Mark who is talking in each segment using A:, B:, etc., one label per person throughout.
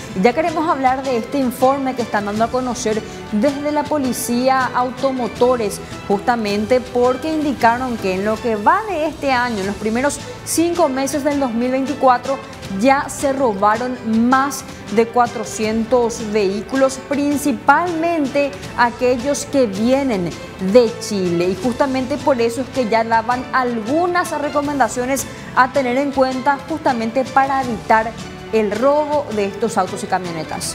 A: Ya queremos hablar de este informe que están dando a conocer desde la Policía Automotores, justamente porque indicaron que en lo que va de este año, en los primeros 5 meses del 2024, ya se robaron más de 400 vehículos, principalmente aquellos que vienen de Chile. Y justamente por eso es que ya daban algunas recomendaciones a tener en cuenta justamente para evitar el robo de estos autos y camionetas.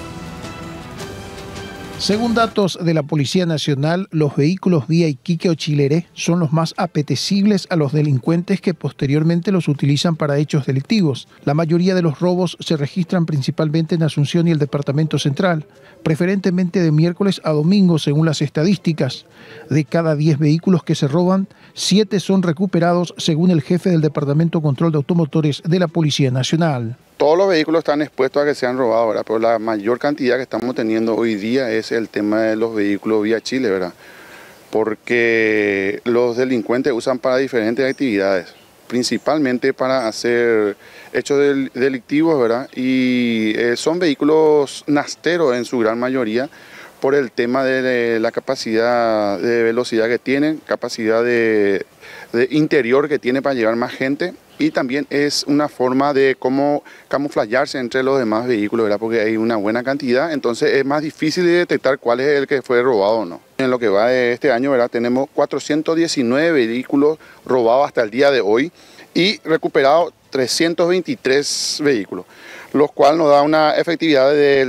B: Según datos de la Policía Nacional, los vehículos vía Iquique o Chilere son los más apetecibles a los delincuentes que posteriormente los utilizan para hechos delictivos. La mayoría de los robos se registran principalmente en Asunción y el Departamento Central, preferentemente de miércoles a domingo según las estadísticas. De cada 10 vehículos que se roban, 7 son recuperados según el jefe del Departamento Control de Automotores de la Policía Nacional.
C: Todos los vehículos están expuestos a que sean robados, ¿verdad? Pero la mayor cantidad que estamos teniendo hoy día es el tema de los vehículos vía Chile, ¿verdad? Porque los delincuentes usan para diferentes actividades, principalmente para hacer hechos delictivos, ¿verdad? Y son vehículos nasteros en su gran mayoría por el tema de la capacidad de velocidad que tienen, capacidad de interior que tiene para llevar más gente. Y también es una forma de cómo camuflajearse entre los demás vehículos, ¿verdad? Porque hay una buena cantidad, entonces es más difícil de detectar cuál es el que fue robado o no. En lo que va de este año, ¿verdad? Tenemos 419 vehículos robados hasta el día de hoy y recuperados 323 vehículos, lo cual nos da una efectividad del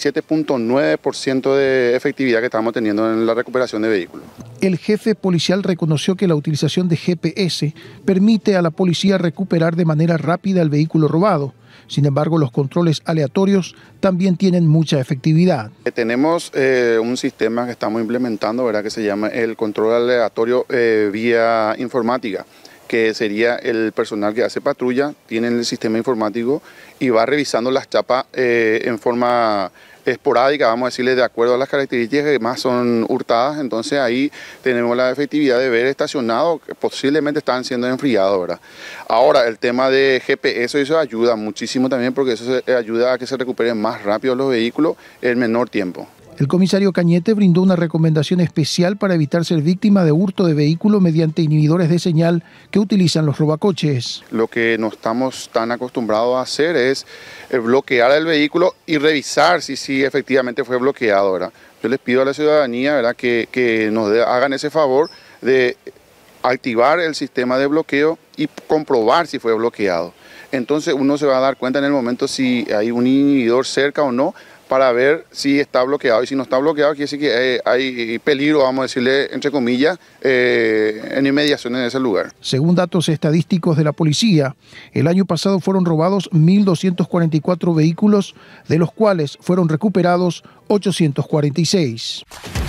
C: 77.9% de efectividad que estamos teniendo en la recuperación de vehículos.
B: El jefe policial reconoció que la utilización de GPS permite a la policía recuperar de manera rápida el vehículo robado. Sin embargo, los controles aleatorios también tienen mucha efectividad.
C: Tenemos un sistema que estamos implementando, ¿verdad? Que se llama el control aleatorio vía informática, que sería el personal que hace patrulla, tiene el sistema informático y va revisando las chapas en forma esporádica, vamos a decirle, de acuerdo a las características que más son hurtadas. Entonces ahí tenemos la efectividad de ver estacionados que posiblemente están siendo enfriados, ¿verdad? Ahora, el tema de GPS, eso ayuda muchísimo también porque eso ayuda a que se recuperen más rápido los vehículos en menor tiempo.
B: El comisario Cañete brindó una recomendación especial para evitar ser víctima de hurto de vehículo mediante inhibidores de señal que utilizan los robacoches.
C: Lo que no estamos tan acostumbrados a hacer es bloquear el vehículo y revisar si efectivamente fue bloqueado, ¿verdad? Yo les pido a la ciudadanía, ¿verdad?, que nos hagan ese favor de activar el sistema de bloqueo y comprobar si fue bloqueado. Entonces uno se va a dar cuenta en el momento si hay un inhibidor cerca o no, para ver si está bloqueado, y si no está bloqueado quiere decir que hay peligro, vamos a decirle, entre comillas, en inmediación en ese lugar.
B: Según datos estadísticos de la policía, el año pasado fueron robados 1.244 vehículos, de los cuales fueron recuperados 846.